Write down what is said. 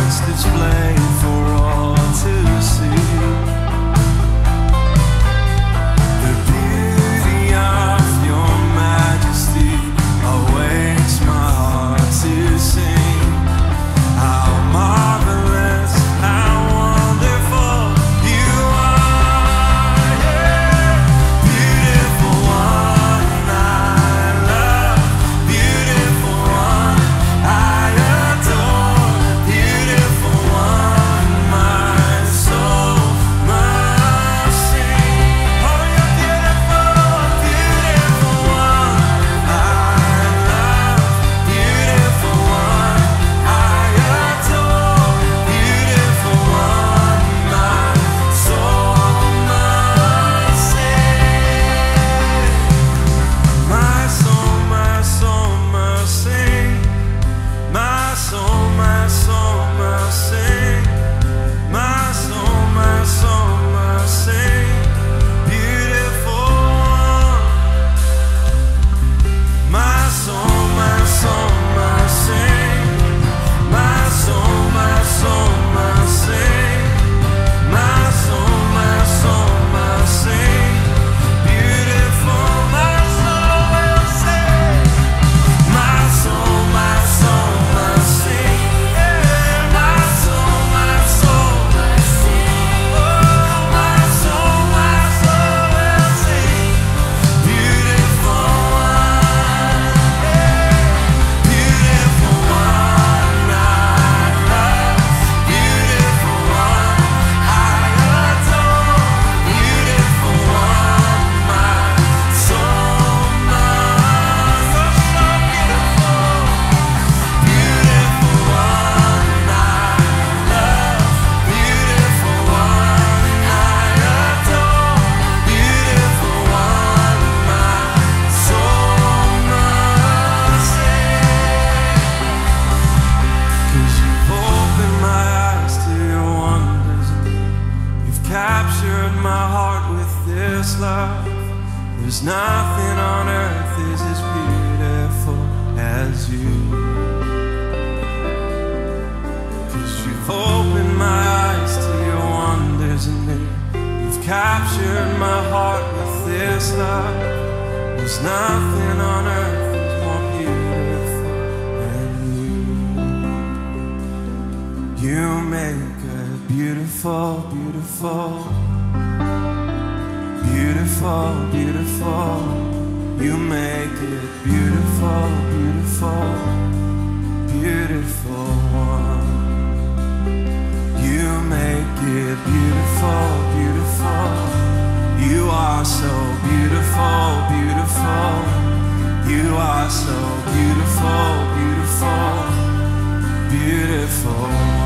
glorious display for all to see. The beauty of your majesty awakes my heart to sing. How marvelous, how wonderful you are, yeah. Beautiful one, I love. Beautiful one, I adore. Beautiful one, my soul must sing. Oh, you're beautiful, beautiful one, I love. Beautiful one, I adore. Beautiful one, my soul must sing. My soul must sing. My soul must sing. My soul must sing. Beautiful one. My soul must sing. My soul must sing. My soul must sing. Beautiful, my soul will sing. My soul must sing. Yeah, my soul must sing. Oh, my soul will sing. Beautiful one, yeah. Beautiful one, I love. Beautiful one, I adore. Beautiful one, my soul must. You're so beautiful. Beautiful one, I love. Beautiful one, I adore. Beautiful one, my soul must sing. 'Cause you've opened my eyes to your wonders. You've captured my heart with this love. There's nothing on earth is as beautiful as you. 'Cause you've opened my eyes to your wonders anew. You've captured my heart with this love. There's nothing on earth that's more beautiful than you. You make it beautiful, beautiful. Beautiful, beautiful. You make it beautiful, beautiful. Beautiful one. You make it beautiful, beautiful. You are so beautiful, beautiful. You are so beautiful, beautiful. Beautiful